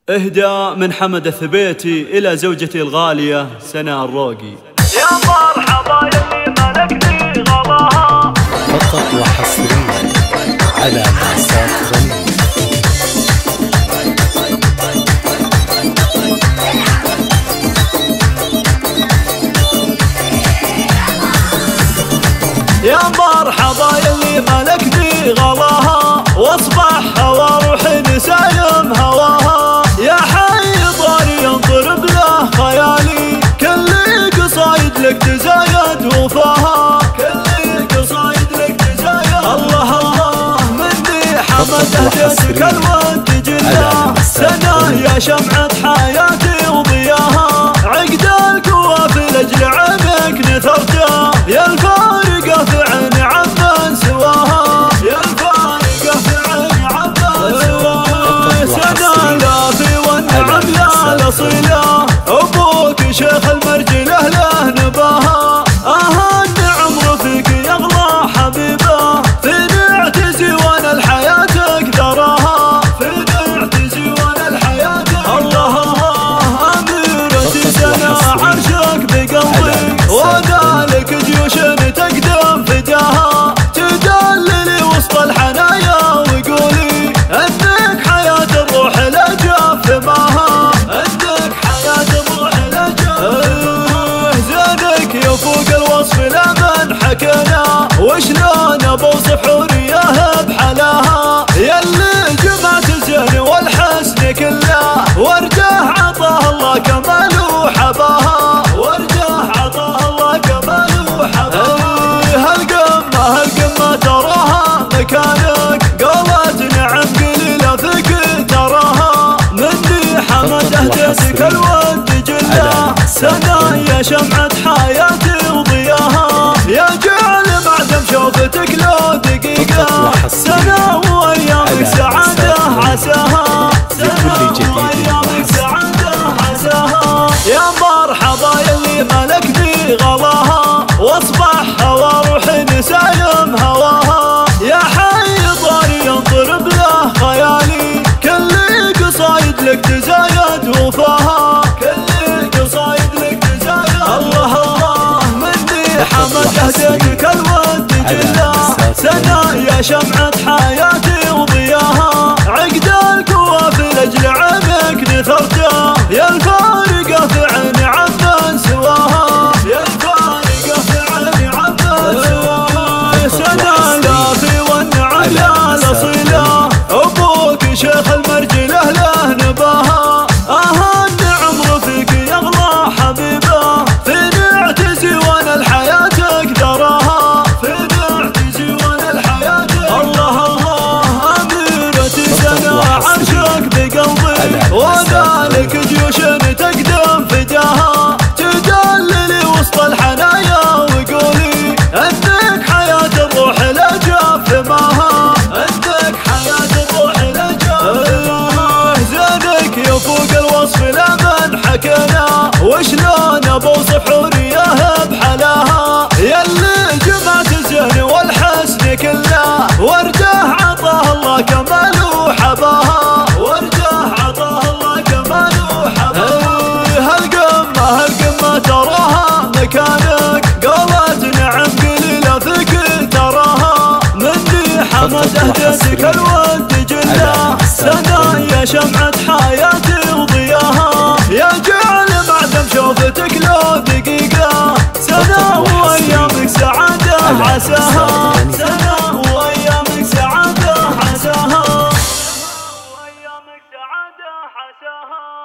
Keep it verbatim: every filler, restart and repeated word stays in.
إهداء من حمد الثبيتي إلى زوجتي الغالية سناء الروقي. يا مرحبا يلي ملكني غلاها فقط وحصريا على منصات غني. يا مرحبا يلي ملكني غلاها واصبح هوا روحي نسايم هواها. يا حي ضاري ينضرب له خيالي كل قصايد لك تزايد وفاها. كل قصايد لك تزايد الله الله مني حمد اهديتك الود جله سنة يا شمعة حياتي وضياها. عقد القوافل لاجل عينك نثرته يا الفارقة في عين عمن سواها. يا الفارقة في عين عمن سواها. سنة لا في والنعم يا الأصيلة أبوك شيخ المرجله له نباها. آه النعم رفيق يغلى حبيبه في نعتزي وانا لحياتك ذراها. في نعتزي وانا لحياتك الله أميرتي سنة عرشك بقلبي وذلك جيوش تقدم فداها. تدللي وسط الحنايا وقولي انك حياة الروح لا جف معها. انك حياة الروح لا جف. زينك يفوق الوصف لمن حكينا وشلون بوصف حورية بحلاها. يلي جمعت الزين والحسن كله ورده عطاه الله كمال وحباها. ورده عطاه الله كمال وحباها. هالقمة هالقمة تراها مكانك قالت نعم قليلة فيك تراها. مني حمد اهديتك الود جله سنة يا شمعة حياتي وضياها. يا جعل معدم شوفتك لو دقيقة سنة وايامك سعادة عساها. سنة وايامك سعادة عساها. يا مرحبا يلي ملكني غلاها واصبح هوا روحي نسايم هواها. يا حي ضاري ينضرب له خيالي كل قصايد لك تزايد وفاها. كل قصايد لك تزايد الله الله مني حمد اهديتك الود جله سنة يا شمعة حياتي وضياها. عقد القوافل لاجل عينك نثرته يا الفارقة في عين عمن سواها. يا الفارقة في عين عمن سواها. سنة لا في والنعم يا الأصيلة أبوك شيخ المرجله له نباها. آه النعم رفيق يغلى حبيبه في نعتزي وانا لحياتك ذراها. في نعتزي وانا لحياتك الله الله أميرتي سنة عرشك بقلبي وذلك جيوش تقدم فداها. تدللي وسط الحنايا وقولي انك حياة الروح لا جف معها. انك حياة الروح لا جف معها. زينك يفوق الوصف لمن حكينا وشلون بوصف حورية بحلاها. يلي جمعت الزين والحسن كله ورده عطاه الله كمال وحباها. ورده عطاه الله كمال وحباها. هالقمة هالقمة تراها مكانك قالت نعم قليلة فيك تراها. مني حمد اهديتك الود جله سنة يا شمعة حياتي وضياها. يا جعل معدم شوفتك لو دقيقة سنة وايامك سعادة عساها. سنة وايامك سعادة عساها. وايامك سعادة عساها.